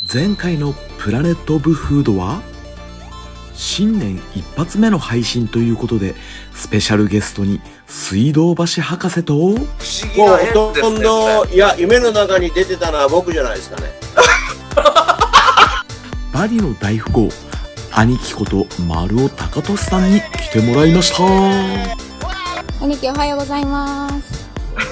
前回のプラネットオブフードは新年一発目の配信ということで、スペシャルゲストに水道橋博士と、 もうほとんど、いや、夢の中に出てたのは僕じゃないですかね。 バリの大富豪兄貴こと丸尾貴俊さんに来てもらいました。 兄貴おはようございます。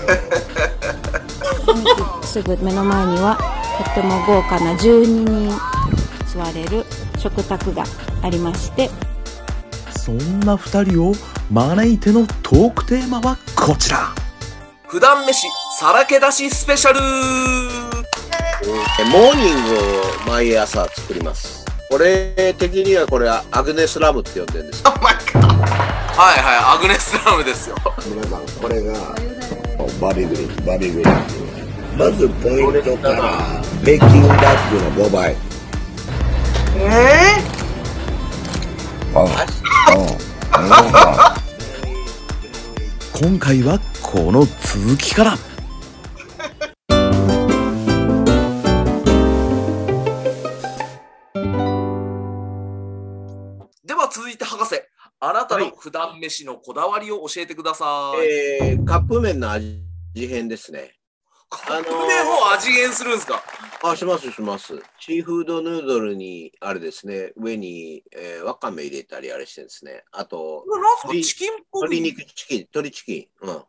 兄貴すぐ目の前にはとても豪華な12人座れる食卓がありまして、 そんな2人を招いてのトークテーマはこちら。 普段飯さらけ出しスペシャル。 モーニングを毎朝作ります。これ的にはこれはアグネスラムって呼んでるんです。 はいはい、アグネスラムですよ。 皆さん、これがバディグリーン、バディグリーン。まずポイントからベーキングバッグの5倍。 今回はこの続きから。 では続いて博士、あなたの普段飯のこだわりを教えてください。 カップ麺の味変ですね。 カップ麺を味変するんですか？ しますします。シーフードヌードルにあれですね、上に、わかめ入れたりあれしてるんですね。あと、 チキンっぽい。 鶏肉チキン、鶏チキン。 へ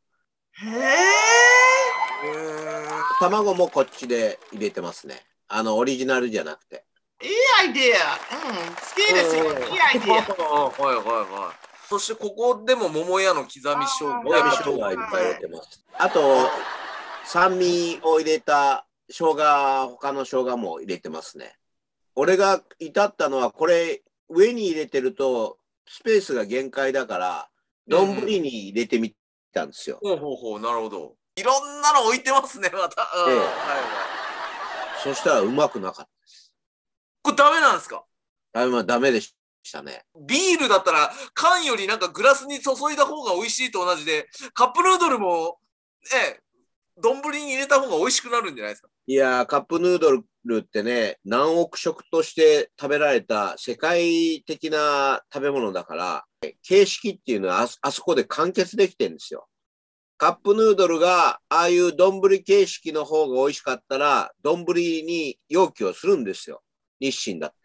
卵もこっちで入れてますね。オリジナルじゃなくて。 いいアイデア。好きですよ。いいアイデア。 はいはいはい。そしてここでも桃屋の刻み生姜。 刻み生姜いっぱい入れてます。あと、酸味を入れた生姜、他の生姜も入れてますね。俺が至ったのは、これ、上に入れてると、スペースが限界だから、丼に入れてみたんですよ。 ほう、なるほど。いろんなの置いてますね、また。 そしたらうまくなかったです。 これダメなんですか？ ダメでしたね。 ビールだったら缶よりなんかグラスに注いだ方が美味しいと同じで、カップヌードルも丼に入れた方が美味しくなるんじゃないですか？ いやー、カップヌードルってね、何億食として食べられた世界的な食べ物だから、形式っていうのはあそこで完結できてるんですよ。カップヌードルがああいう丼形式の方が美味しかったら、丼に容器をするんですよ。日清だって。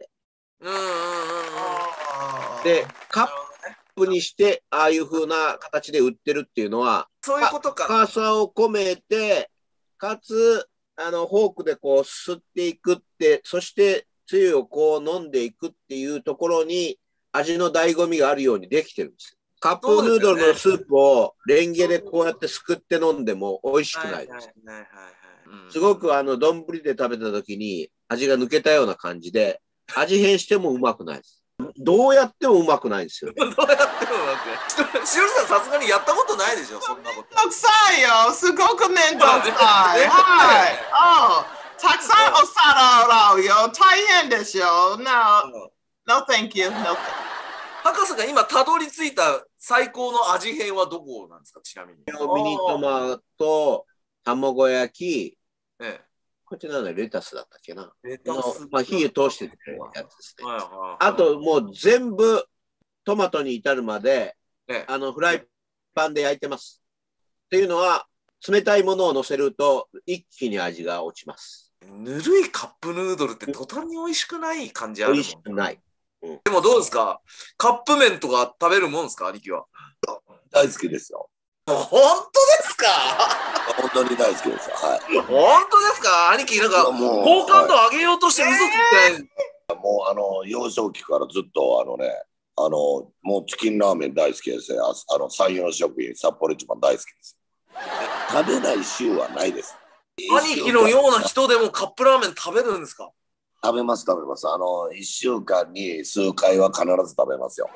で、カップにして、ああいう風な形で売ってるっていうのは、 そういうことか。 深さを込めて、かつ、フォークでこう、すっていくって、そして、つゆをこう飲んでいくっていうところに、味の醍醐味があるようにできてるんですよ。カップヌードルのスープをレンゲでこうやってすくって飲んでも美味しくないです。すごく丼で食べた時に味が抜けたような感じで、味変してもうまくないです。どうやってもうまくないんですよ、ね。 どうやってもうまくない。しおりさんさすがにやったことないでしょ、そんなこと。 めんどくさいよ。すごくめんどくさい。はい。たくさんお皿洗うよ。大変でしょ。No, thank you. No. 博士が今たどり着いた最高の味変はどこなんですか、ちなみに。 ミニトマト、卵焼き、こっちなんだ、レタスだったっけな。火を通してるやつですね。あともう全部トマトに至るまで、フライパンで焼いてます。っていうのは、冷たいものを乗せると一気に味が落ちます。 ぬるいカップヌードルって途端に美味しくない感じあるもん。 美味しくない。 でもどうですか？カップ麺とか食べるもんですか、兄貴は？ 大好きですよ。 本当ですか？ 本当に大好きですよ。はい。 本当ですか？兄貴、なんか好感度上げようとして嘘ついて。 もう幼少期からずっともうチキンラーメン大好きですね。三洋食品、札幌一番大好きです。食べない週はないです。 兄貴のような人でもカップラーメン食べるんですか？ 食べます。1週間に数回は必ず食べますよ。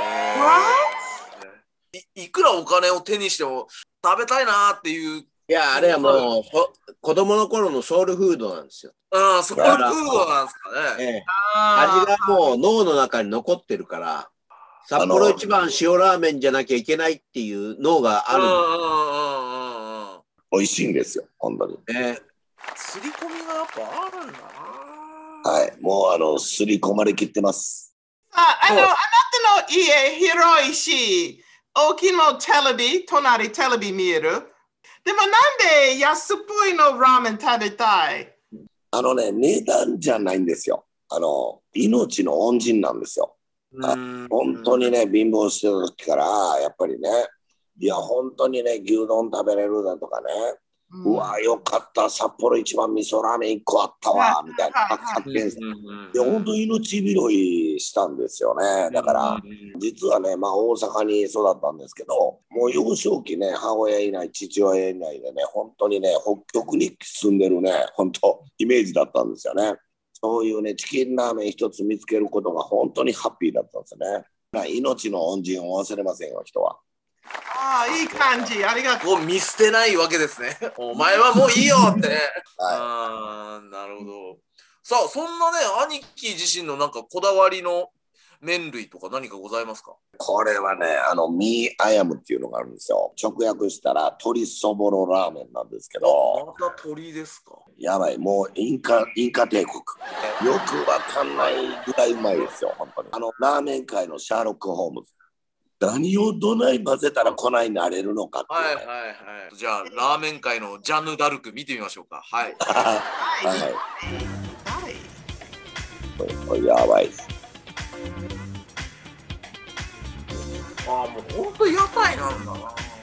いくらお金を手にしても食べたいなっていう。 いや、あれはもう子供の頃のソウルフードなんですよ。 ソウルフードなんですかね。 味がもう脳の中に残ってるから、札幌一番塩ラーメンじゃなきゃいけないっていう脳がある美味しいんですよ、本当に。 刷り込みがやっぱあるんだな。 はい、もう刷り込まれきってます。 あなたの家広いし、大きなテレビ、隣テレビ見える。でもなんで安っぽいのラーメン食べたい？ 値段じゃないんですよ。命の恩人なんですよ。本当にね、貧乏してた時から、やっぱりね、いや、本当にね、牛丼食べれるだとかね、うわ、よかった、札幌一番味噌ラーメン1個あったわ、みたいな発見して、本当に命拾いしたんですよね。だから、実はね、まあ大阪に育ったんですけど、もう幼少期ね、母親いない、父親いないでね、本当にね、北極に住んでるね、本当、イメージだったんですよね。そういうね、チキンラーメン一つ見つけることが本当にハッピーだったんですよね。命の恩人を忘れませんよ、人は。 ああ、いい感じ。ありがとう。 こう見捨てないわけですね。お前はもういいよってね。 はああ、なるほど。さあ、そんなね、兄貴自身のなんかこだわりの麺類とか何かございますか？ これはね、ミーアヤムっていうのがあるんですよ。直訳したら鶏そぼろラーメンなんですけど。 また鶏ですか？ やばい、もうインカ帝国。よくわかんないぐらいうまいですよ、本当に。ラーメン界のシャーロック・ホームズ。何をどない混ぜたら粉になれるのかっていう、ね。 はいはいはい。じゃあ、ラーメン界のジャンヌ・ダルク見てみましょうか。はい。 はい。これやばいです。 ああ、もう本当屋台なんだな。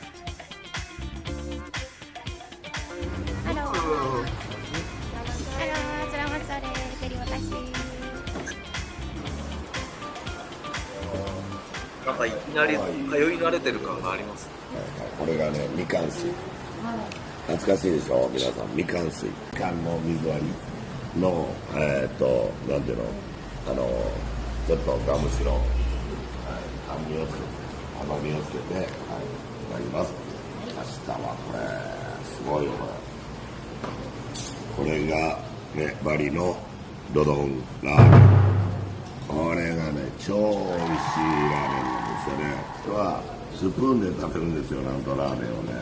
なんかいきなり通い慣れてる感があります。 これがね、みかん水。懐かしいでしょ、皆さん。みかん水。みかんの水割りの、なんていうの、ちょっとガムシロ、甘みをつけて、いただきます。明日はこれ、すごいよ、これ。これが、ね、バリのドドンラーメン。これがね、超美味しいラーメンなんですよね。これはスプーンで食べるんですよ、なんとラーメンを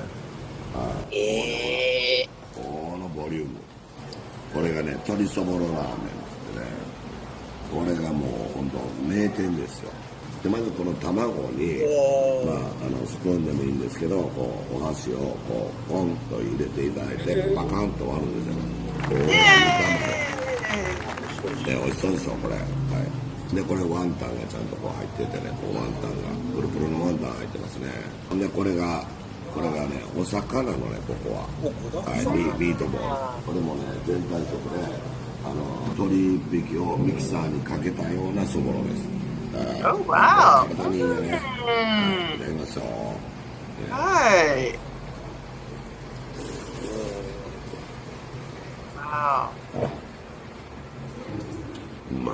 ね。このボリューム。これがね、鶏そぼろラーメンってね、これがもう本当名店ですよ。で、まずこの卵に、スプーンでもいいんですけど、こうお箸をこうポンと入れていただいて、パカンと割るんですよ。美味しそうでしょ、これ。はい。で、これワンタンがちゃんとこう入っててね、こうワンタンが、プルプルのワンタン入ってますね。で、これがね、お魚のね、ここは。はい、ミートボール。これもね、全体食で、鶏一匹をミキサーにかけたようなそぼろです。体にいいよね。いただきましょう。 はい。 うまい。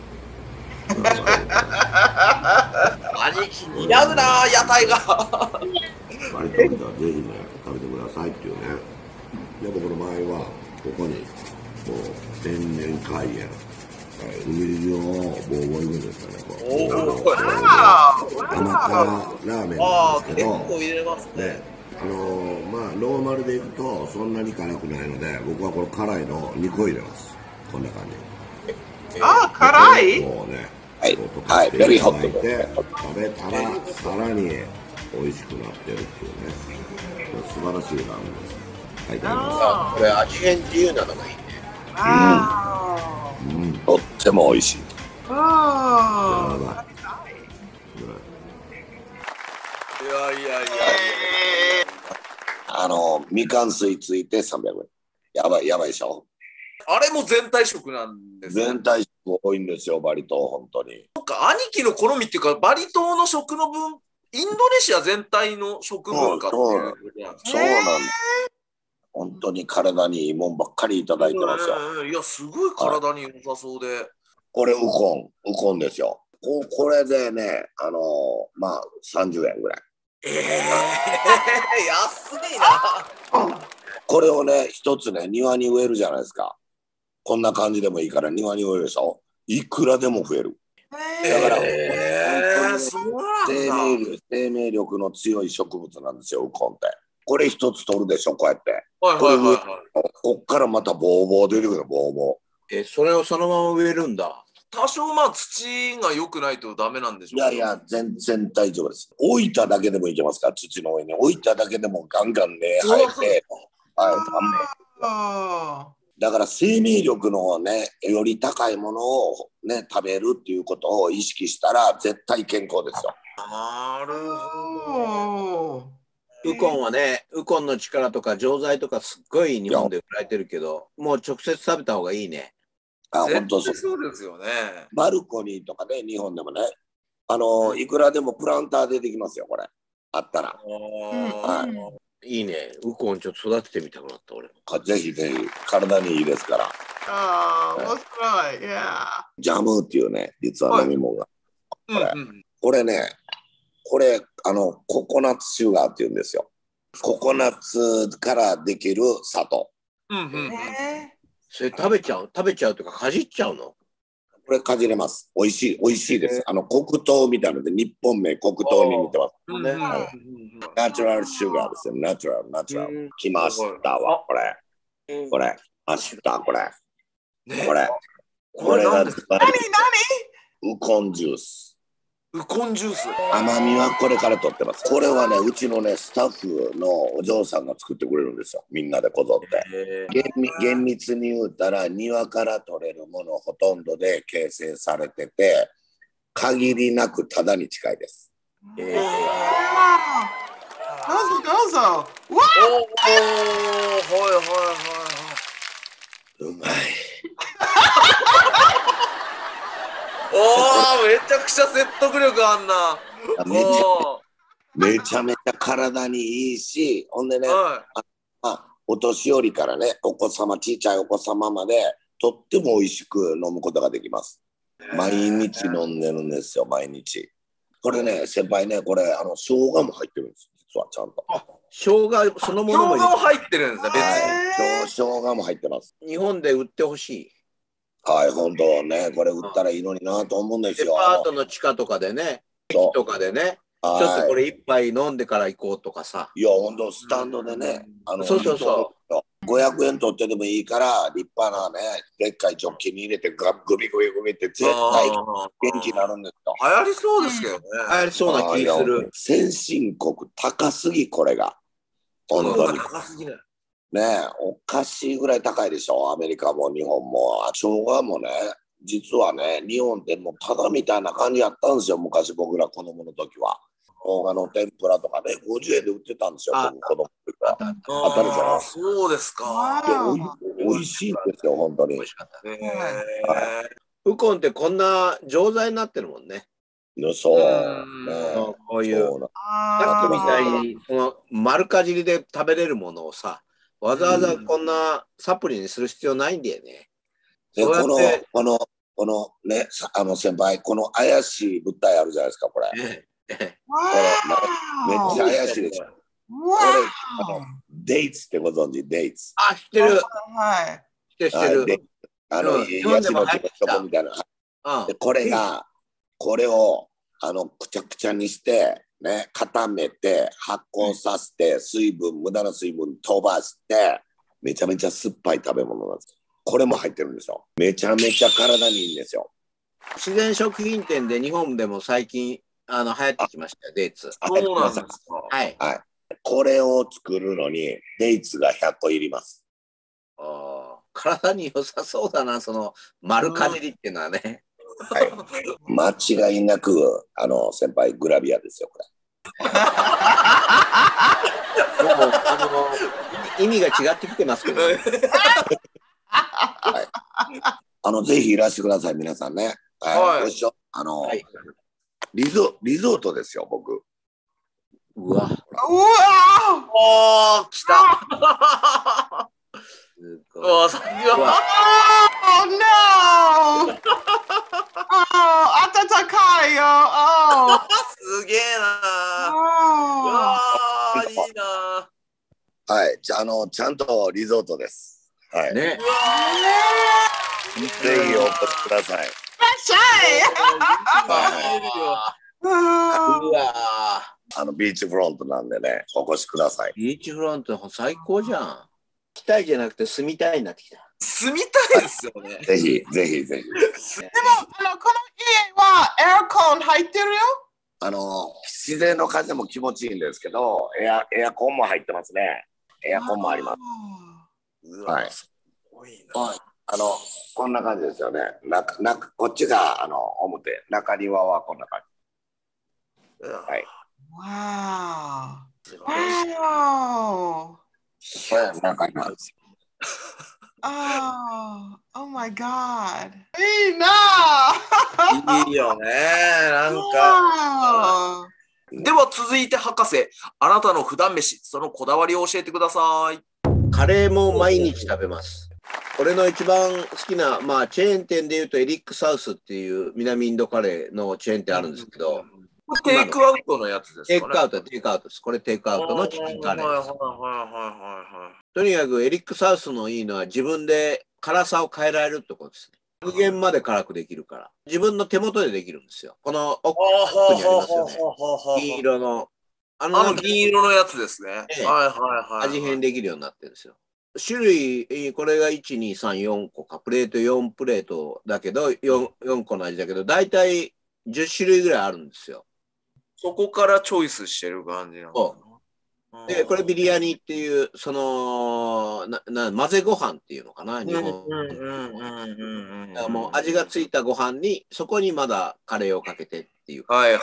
兄貴似合うな、屋台が。 バリ食べたらぜひね、食べてくださいっていうね。で、僕の場合は、ここに、もう、天然海塩。海苔をボーボーいくんですかね、こう。甘辛ラーメンなんですけど、ね、ノーマルでいくと、そんなに辛くないので、僕はこの辛いの2個入れます。こんな感じ。 辛い？ こうね、 はい、ベリーホットで食べたらさらに美味しくなってるっていうね、素晴らしいラーメンです。はい、いただきます。 これ味変自由なのがいいね。 とっても美味しい。 いやいやいや。 みかん水ついて300円。やばいでしょ。 あれも全体食なんですね。 全体食多いんですよ、バリ島、本当に。 なんか兄貴の好みっていうか、バリ島の食の分、インドネシア全体の食文化っていう。 そうなんです。本当に体にいいもんばっかりいただいてますよ。 いや、すごい体に良さそうで。 これウコンですよ。これでね、30円ぐらい。 安いな。 これをね、一つね、庭に植えるじゃないですか。こんな感じでもいいから庭に植えるでしょ。いくらでも増える。だから、生命力の強い植物なんですよ、ウコンって。これ一つ取るでしょ、こうやって。こっからまたボーボー出てくる、ボーボそれをそのまま植えるんだ。 多少まあ土が良くないとダメなんでしょういやいや、全然大丈夫です。置いただけでもいけますから、土の上に。置いただけでもガンガンね、生えて、はい、だから生命力のね、より高いものをね、食べるっていうことを意識したら、絶対健康ですよ。 なるほど。 ウコンはね、ウコンの力とか錠剤とかすっごい日本で売られてるけど、もう直接食べた方がいいね。 本当そうですよね。 バルコニーとかね、日本でもね、いくらでもプランター出てきますよ、これ。あったら。 いいね。ウコンちょっと育ててみたくなった、俺も。 ぜひぜひ、体にいいですから。 面白い。 ジャムっていうね、実は飲み物が。これね、ココナッツシュガーっていうんですよ。ココナッツからできる砂糖。 それ食べちゃうというかかじっちゃうの？ これかじれます。美味しいです。黒糖みたいなので、日本名黒糖に似てます。ナチュラルシュガーですよ。ナチュラル。来ましたわ、これ。これがズバリウコンジュース。 ウコンジュース。 甘みはこれから取ってます。これはね、うちのね、スタッフのお嬢さんが作ってくれるんですよ。みんなでこぞって。厳密に言うたら、庭から取れるものほとんどで形成されてて、限りなくただに近いです。 どうぞどうぞ。わうまい。 めちゃくちゃ説得力あんな。 めちゃめちゃ体にいいし、ほんでね、お年寄りからね、小さいお子様まで、とっても美味しく飲むことができます。毎日飲んでるんですよ、毎日。これね、先輩ね、これ、生姜も入ってるんです、実はちゃんと。 生姜そのものも入ってるんですね、別に。生姜も入ってます。 日本で売ってほしい。 はい、本当ね、これ売ったらいいのになと思うんですよ。 デパートの地下とかでね、駅とかでね、ちょっとこれ一杯飲んでから行こうとかさ。 いや、本当スタンドでね、 そう。 500円取ってでもいいから、立派なね、でっかいジョッキに入れて、グビって絶対元気になるんですよ。 流行りそうですけどね。 流行りそうな気する。 先進国高すぎ、これが。本当に。 高すぎる。 ねえ、おかしいぐらい高いでしょ、アメリカも日本も。生姜もね、実はね、日本ってもうただみたいな感じやったんですよ、昔僕ら子供の時は。生姜の天ぷらとかね、50円で売ってたんですよ、僕子供の時は。当たるじゃん。 そうですか。 美味しいんですよ、本当に。 美味しかったね。ウコンってこんな錠剤になってるもんね。 そう。 こういう、さっきみたいに、この丸かじりで食べれるものをさ、わざわざこんなサプリにする必要ないんだよね。 で、このね、先輩、この怪しい物体あるじゃないですか、これ。めっちゃ怪しいでしょ。これ、デイツってご存知、デイツ。 あ、知ってる。知ってる。 ヤシの木のチョコみたいな。で、これを、くちゃくちゃにして、ね、固めて発酵させて無駄な水分飛ばしてめちゃめちゃ酸っぱい食べ物なんです。これも入ってるんですよ。めちゃめちゃ体にいいんですよ。 自然食品店で日本でも最近流行ってきましたよ、デイツ。 そうなんですか。 はい。 これを作るのにデイツが100個いります。 体に良さそうだな、その丸かじりっていうのはね。 はい、間違いなく先輩グラビアですよ、これ。 意味が違ってきてますけど、ね。 ぜひいらしてください、皆さんね。ご一緒。リゾートですよ、僕。 うわ。 来た。 Oh no! 暖かいよ。 すげえな。いいな。 はい、ちゃんとリゾートです。はい。ね。ぜひお越しください。ビーチフロントなんでね、お越しください。 ビーチフロント最高じゃん。来たいじゃなくて住みたいになってきた。 住みたいですよね。 ぜひ、ぜひ、ぜひ。 でも、この家はエアコン入ってるよ。 自然の風も気持ちいいんですけど、エアコンも入ってますね。エアコンもあります。はい。 すごいな。 はい。こんな感じですよね。こっちが表、中庭はこんな感じ。はい。 わー。 これ中庭です。 Oh my God. いいな。 いいよね。なんか。では続いて博士、あなたの普段飯、そのこだわりを教えてください。 カレーも毎日食べます。俺の一番好きな、チェーン店でいうとエリックサウスっていう南インドカレーのチェーン店あるんですけど、 テイクアウトのやつですかね。 テイクアウトです。これテイクアウトのチキンカレーです。とにかくエリックサウスのいいのは自分で辛さを変えられるってことですね。極限まで辛くできるから。自分の手元でできるんですよ。この奥にありますよね。銀色の。 銀色のやつですね。 味変できるようになってるんですよ。種類、これが1、2、3、4個か。プレート4プレートだけど、4個の味だけど、だいたい10種類ぐらいあるんですよ。 そこからチョイスしてる感じなの。 で、これビリヤニっていう、混ぜご飯っていうのかな、日本。もう味がついたご飯に、そこにまだカレーをかけてっていう。 いや、エ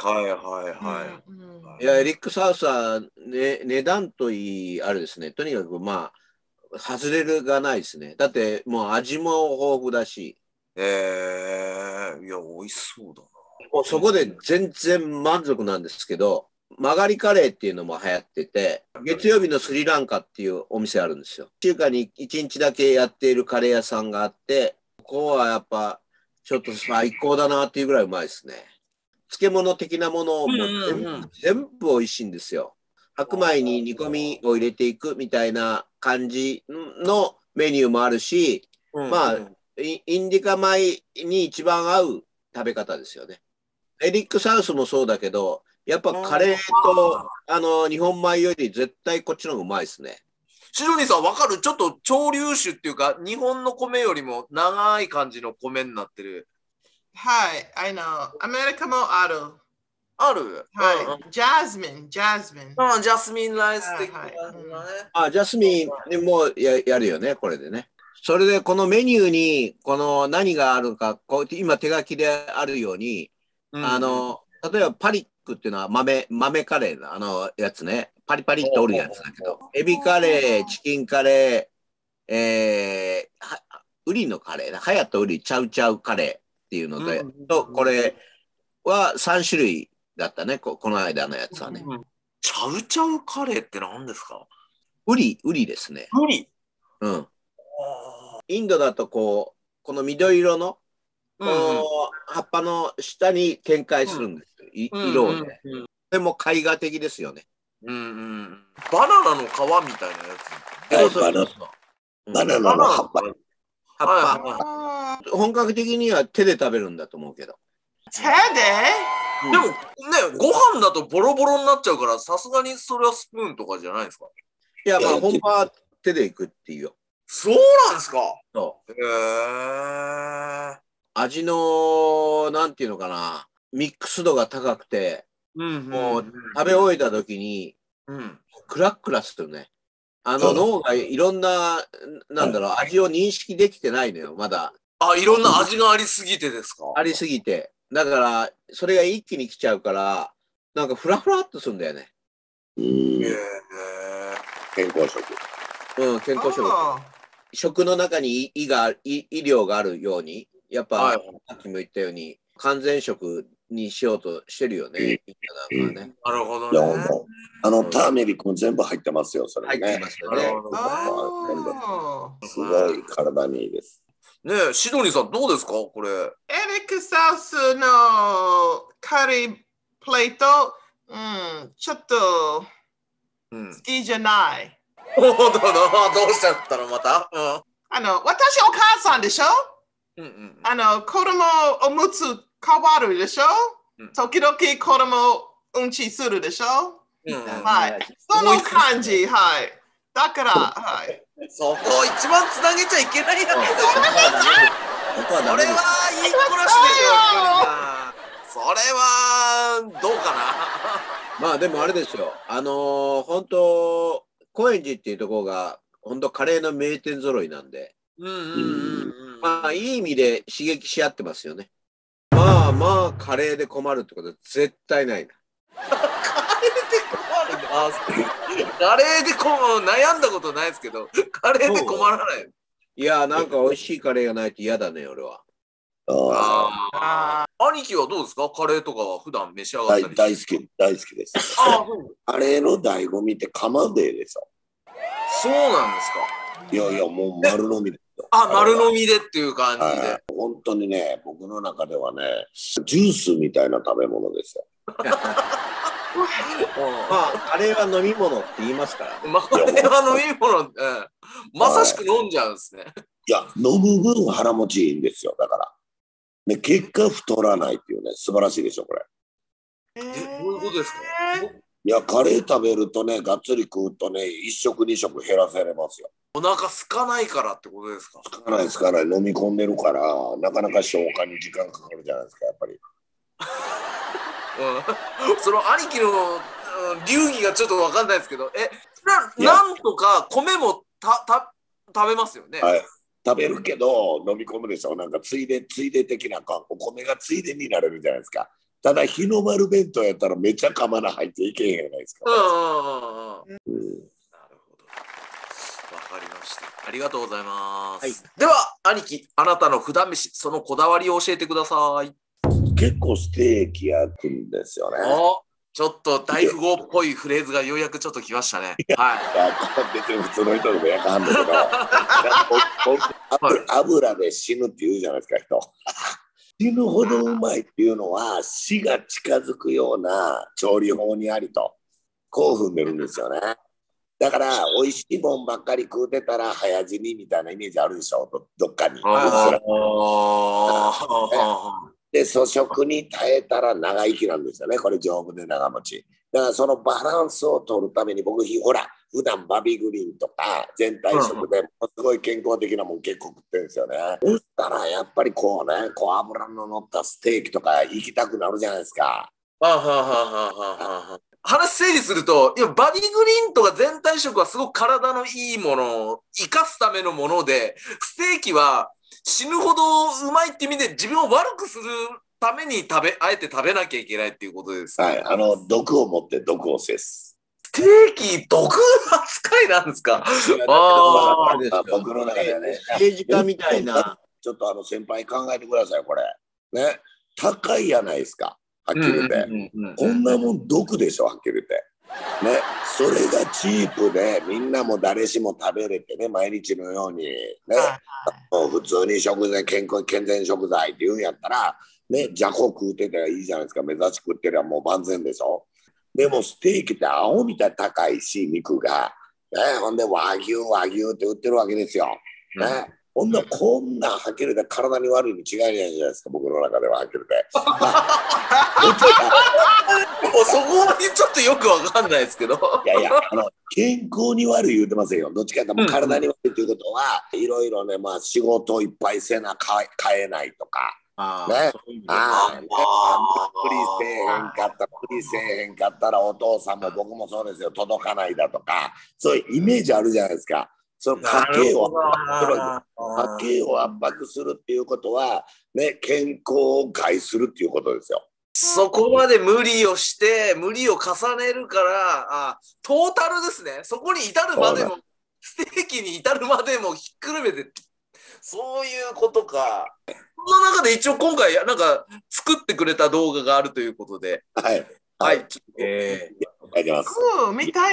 リックサウスは、ね、値段といい、あれですね、とにかく外れるがないですね。だって、もう味も豊富だし。 いや、美味しそうだな。 もうそこで全然満足なんですけど、曲がりカレーっていうのも流行ってて、月曜日のスリランカっていうお店あるんですよ。週間に1日だけやっているカレー屋さんがあって、ここはやっぱちょっと最高だなっていうぐらいうまいですね。漬物的なものも全部美味しいんですよ。白米に煮込みを入れていくみたいな感じのメニューもあるし、インディカ米に一番合う食べ方ですよね。エリックサウスもそうだけど、やっぱカレーと日本米より絶対こっちの方がうまいですね。 シドニーさんわかる？ちょっと潮流種っていうか、日本の米よりも長い感じの米になってる。 はい、アメリカもある。 ある？ はい、ジャスミン。 ジャスミンライス的なね。 ジャスミンもやるよね、これでね。それでこのメニューにこの何があるか、今手書きであるように、例えばパリックっていうのは豆カレーのやつね。パリパリっておるやつだけど、エビカレー、チキンカレー、ウリのカレー、ハヤとウリ、チャウチャウカレーっていうので、これは3種類だったね、この間のやつはね。 チャウチャウカレーって何ですか？ ウリですね。 ウリ？ うん。インドだとこの緑色の葉っぱの下に展開するんですよ、色をね。でも絵画的ですよね。 バナナの皮みたいなやつ。 バナナの葉っぱ。 本格的には手で食べるんだと思うけど。 手で？ でもね、ご飯だとボロボロになっちゃうから、さすがにそれはスプーンとかじゃないですか？ いや、本場は手でいくっていうよ。 そうなんですか？ 味の、なんていうのかな、ミックス度が高くて、もう食べ終えた時に、クラックラするね。脳がいろんな、味を認識できてないのよ、まだ。 いろんな味がありすぎてですか？ ありすぎて。だから、それが一気に来ちゃうから、なんかフラフラっとするんだよね。 健康食。 健康食。食の中に医療があるように、やっぱ、さっきも言ったように、完全食にしようとしてるよね。 なるほどね。 ターメリックも全部入ってますよ、それね。 入ってますよね。 すごい体にいいです。 ねえ、シドニーさんどうですかこれ？ エリックサウスのカリープレート、ちょっと好きじゃない。 どうしちゃったのまた？ 私お母さんでしょ？子供おむつ変わるでしょ？時々子供うんちするでしょ？はい。その感じ、はい。だから、はい。 そこを一番つなげちゃいけないやつだよ。それはいい子らしいでしょ。それはどうかな。 まあでもあれですよ。本当高円寺っていうところが本当カレーの名店揃いなんで、まあいい意味で刺激し合ってますよね。まあカレーで困るってことは絶対ないな。 カレーで悩んだことないですけど、カレーで困らない。 いや、なんか美味しいカレーがないと嫌だね、俺は。 兄貴はどうですか？カレーとかは普段召し上がったり大好きです。カレーの醍醐味ってカマンベーでしょ。 そうなんですか？ いや、もう丸飲みですよ。 丸飲みでっていう感じで。 本当にね、僕の中ではね、ジュースみたいな食べ物ですよ。 カレーは飲み物って言いますからね。 カレーは飲み物って、まさしく飲んじゃうんですね。 いや、飲む分腹持ちいいんですよ、だから。で、結果太らないっていうね、素晴らしいでしょ、これ。 どういうことですか？ いや、カレー食べるとね、がっつり食うとね、1食2食減らせれますよ。 お腹空かないからってことですか？ 空かない、飲み込んでるから、なかなか消化に時間かかるじゃないですか、やっぱり。 その兄貴の流儀がちょっと分かんないですけど、なんとか米も食べますよね。 はい、食べるけど飲み込むでしょ。なんかついで的なお米がついでになれるじゃないですか。ただ日の丸弁当やったらめっちゃかまな入っていけへんじゃないですか。 なるほど。分かりました。ありがとうございます。では兄貴、あなたの普段飯、そのこだわりを教えてください。 結構ステーキ焼くんですよね。 ちょっと大富豪っぽいフレーズがようやくちょっときましたね。 別に普通の人でも焼かはんだけど油で死ぬって言うじゃないですか、人。死ぬほどうまいっていうのは死が近づくような調理法にありとこう踏んでるんですよね。だから美味しいもんばっかり食うてたら早死にみたいなイメージあるでしょ、どっかに。で、粗食に耐えたら長生きなんですよね。これ丈夫で長持ち。だからそのバランスを取るために僕、ほら、普段バビグリーンとか全体食でものすごい健康的なもん結構食ってるんですよね。そしたらやっぱりこう油の乗ったステーキとか行きたくなるじゃないですか。 話整理すると、バビグリーンとか全体食はすごく体のいいものを生かすためのもので、ステーキは死ぬほどうまいって意味で自分を悪くするためにあえて食べなきゃいけないっていうことです。 はい、毒を持って毒を制す。 ステーキ毒扱いなんですか？ 僕の中ではね、 政治家みたいな。 ちょっと先輩考えてください、これ。ね、高いやないですか、はっきり言って。こんなもん毒でしょ、はっきり言って。ね、それがチープでみんなも誰しも食べれてね、毎日のようにね、もう普通に食材健全食材って言うんやったらね、じゃこ食うてたらいいじゃないですか。目指し食ってりゃもう万全でしょ。でもステーキって青みたいに高いし、肉が、ね、ほんで和牛って売ってるわけですよ、ね。こんなはっきり言って体に悪いに違いないじゃないですか、僕の中でははっきり言って。 そこはちょっとよくわかんないですけど。 いや健康に悪い言うてませんよ。どっちかというと体に悪いということは、いろいろね、仕事いっぱいせな買えないとか。ね、無理せえへんかったらお父さんも僕もそうですよ、届かないだとか、そういうイメージあるじゃないですか。その家計を圧迫するっていうことは、ね、健康を害するっていうことですよ。 そこまで無理をして無理を重ねるからトータルですね。そこに至るまでもステーキに至るまでもひっくるめてそういうことか。その中で一応今回なんか作ってくれた動画があるということで、 はい、 見たい。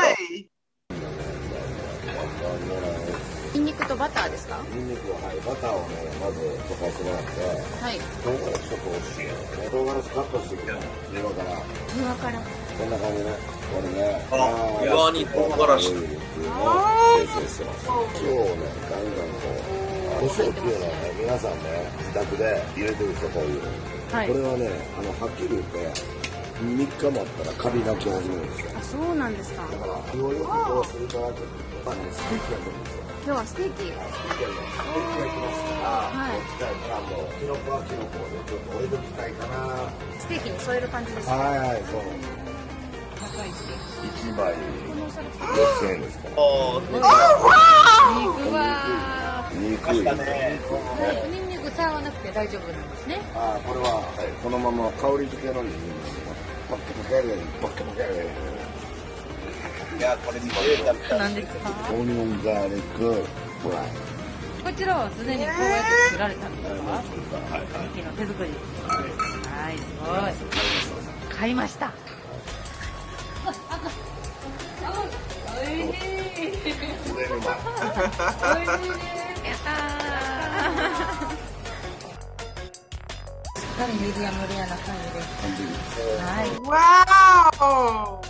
ニンニクとバターですか？ ニンニクはバターをね、まず溶かしてもらって、唐辛子ちょっと美味しいよね。唐辛子カットしてくれ。庭から。こんな感じね。これね。 庭に唐辛子。 生成してます。塩をね、ガンガン胡椒っていうのはね、皆さんね、自宅で入れてるんですよ、こういうの。これはね、はっきり言って、 3日もあったらカビが来始めるんですよ。 あ、そうなんですか。 だから、ようよくこうするから、ステーキが来るんですよ。 今日はステーキ。 ステーキが来ますから、 はい。 機械からもう、キノコはキノコで、ちょっとオイル機械かな。 ステーキに添える感じですか。 はいはい、そう。 高いステーキ。 1倍6000円ですから。 肉は。 肉いいね。 ニンニク触らなくて大丈夫なんですね。 ああ、これは、はい、このまま香り付けのニンニクポッケポケやるように、ポッケポケやるように。 いや、これ見てたみたい。 何ですか。 オニオンガーリックフライ。 こちらはすでにこうやって作られたんですか。 はいはい。 ミキの手作り。はい、すごい。買いました。おいしい。 これうまい。 おいしいです。やったー。しっかりミディアムレアな感じです。はい。 Wow!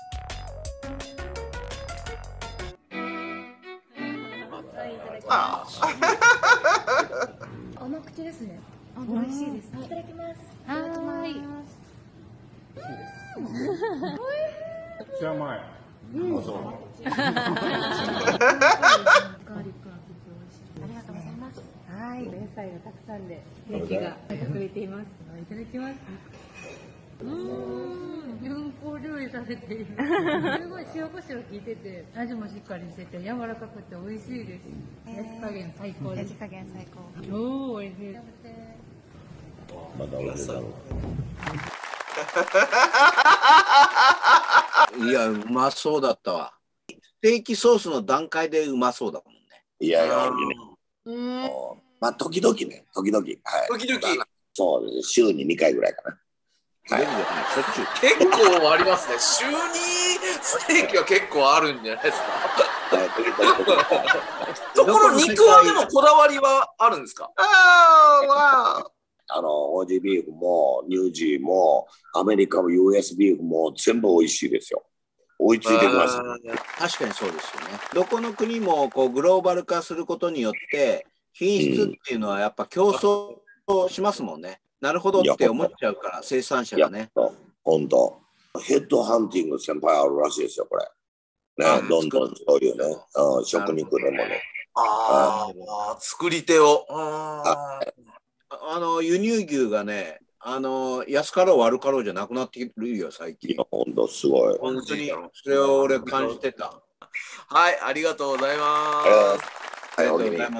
甘口ですね。美味しいです。いただきます。はい。 めっちゃ甘い。 あ、そう。 ガーリックが結構美味しい。ありがとうございます。はい。お野菜がたくさんで、ステーキが隠れています。いただきます。純香料理されている。すごい塩コショウ効いてて、味もしっかりしてて、柔らかくて美味しいです。焼き加減最高です。焼き加減最高。超美味しい。 まだ俺だろいや、うまそうだったわ。ステーキソースの段階でうまそうだもんね。 いやいや、ね。まあ、時々ね、時々。はい。 時々。 そうです。週に2回ぐらいかな。はい。 しょっちゅう。 結構ありますね。週にステーキは結構あるんじゃないですか。そこの肉はでもこだわりはあるんですか。 Oh, wow! オージービーフも、ニュージーも、アメリカも US ビーフも全部美味しいですよ。追いついてきます。 確かにそうですよね。どこの国もこうグローバル化することによって、品質っていうのはやっぱ競争しますもんね。なるほどって思っちゃうから、生産者がね。 本当。ヘッドハンティング先輩あるらしいですよ、これ。ね、どんどんそういうね、食肉でもね。 作り手を。 輸入牛がね、安かろう悪かろうじゃなくなってるよ、最近。 いや、本当すごい。 本当に、それを俺感じてた。 はい、ありがとうございます。 ありがとうございます。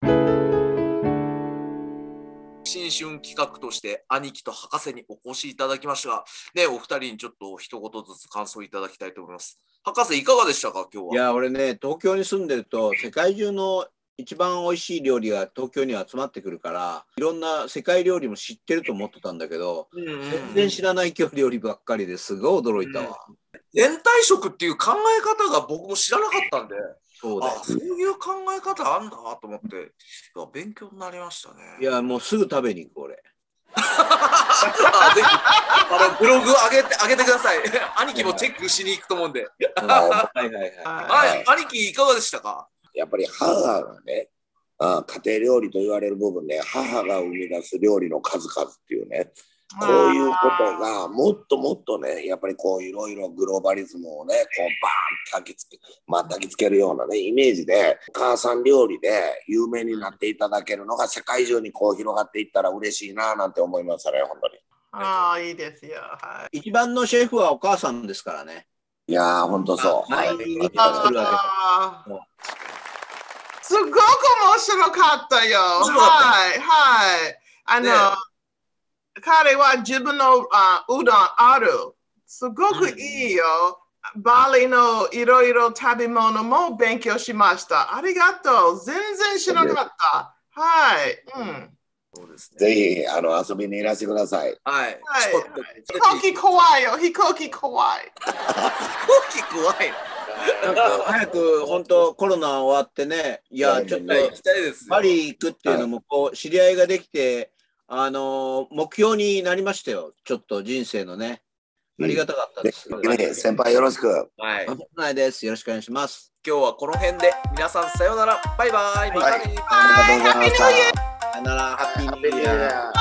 新春企画として兄貴と博士にお越しいただきましたが、ね、お二人にちょっと一言ずつ感想いただきたいと思います。博士いかがでしたか、今日は。 いや、俺ね、東京に住んでると、世界中の一番美味しい料理が東京に集まってくるから、いろんな世界料理も知ってると思ってたんだけど、全然知らない料理ばっかりですごい驚いたわ。 全体食っていう考え方が僕も知らなかったんで、 そうだよ。 そういう考え方あんだと思って、勉強になりましたね。 いや、もうすぐ食べに行く、俺。 ぜひブログ上げてください。兄貴もチェックしに行くと思うんで。 はいはいはい。 はい、兄貴いかがでしたか。 やっぱり母がね、家庭料理と言われる部分で、母が生み出す料理の数々っていうね、こういうことがもっともっとね、やっぱりこういろいろグローバリズムをね、こうバーンって焚きつけるようなね、イメージで、お母さん料理で有名になっていただけるのが世界中にこう広がっていったら嬉しいななんて思いましたね、本当に。 ああ、いいですよ。はい。 一番のシェフはお母さんですからね。 いやー、本当そう。 毎日作るわけ。 すごく面白かったよ。はいはい。彼は自分のうどんある。すごくいいよ。バリのいろいろ食べ物も勉強しました。ありがとう。全然知らなかった。はい。 そうですね。 ぜひ遊びにいらしてください。 はい。 飛行機怖いよ。飛行機怖い。 飛行機怖い。 なんか早く本当コロナ終わってね、いやちょっとパリ行くっていうのもこう知り合いができて、目標になりましたよ。ちょっと人生のね、ありがたかったです。 先輩よろしく。 はい。 ないです。よろしくお願いします。 今日はこの辺で皆さんさようなら。バイバイ。 ありがとうございました。 さよなら。ハッピーニューイヤー。